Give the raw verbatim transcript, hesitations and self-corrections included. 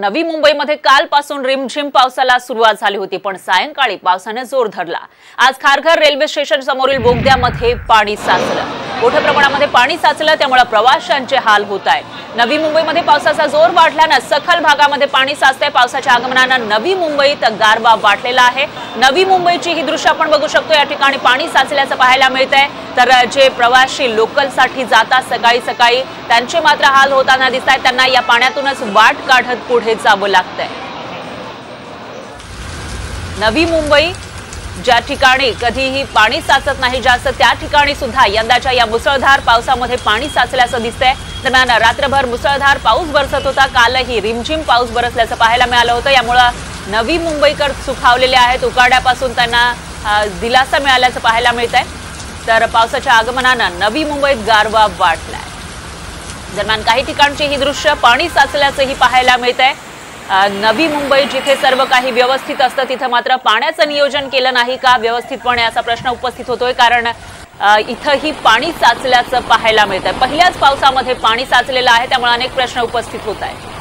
नवी मुंबईमध्ये कालपासून रिमझिम पावसाला सुरुवात झाली होती, पण सायंकाळी पावसाने जोर धरला। आज खारघर रेल्वे स्टेशन समोरील बोगद्यामध्ये पाणी साचलं। मोठ्या प्रमाणामध्ये पाणी साचलं, त्यामुळे प्रवाशांचे हाल होत आहेत। नवी मुंबईमध्ये पावसाचा जोर वाढल्याने सखल भागामध्ये पाणी साचतंय। पावसाच्या आगमनाने नवी मुंबईत गारवा वाढलेला आहे। नवी मुंबईची ही दृश्य आपण बघू शकतो। या ठिकाणी पाणी साचल्याचं पाहायला मिळतंय। तर जे प्रवासी लोकलसाठी जातात सकाळी सकाळी त्यांचे मात्र हाल होताना दिसतात। त्यांना या पाण्यातूनच वाट काढत पुढे जावं लागतंय। नवी मुंबई ज्या ठिकाणी कधीही पाणी साचत नाही जास्त, त्या ठिकाणी सुद्धा यंदाच्या या मुसळधार पावसामध्ये पाणी साचल्याचं दिसतंय। दरम्यान रात्रभर मुसळधार पाऊस बरसत होता। कालही रिमझिम पाऊस बरसल्याचं पाहायला मिळालं होतं। यामुळे नवी मुंबईकर सुखावलेले आहेत। उकाड्यापासून त्यांना दिलासा मिळाल्याचं पाहायला मिळतंय। तर पावसाच्या आगमनानं नवी मुंबईत गारवा वाढलाय। दरम्यान काही ठिकाणची ही दृश्य पाणी साचल्याचंही पाहायला मिळतंय। नवी मुंबई जिथे सर्व काही व्यवस्थित असतं तिथे मात्र पाण्याचं नियोजन केलं नाही का व्यवस्थितपणे असा प्रश्न उपस्थित होतोय। कारण इथंही पाणी साचल्याचं पाहायला मिळतंय। पहिल्याच पावसामध्ये पाणी साचलेलं आहे, त्यामुळे अनेक प्रश्न उपस्थित होत आहेत।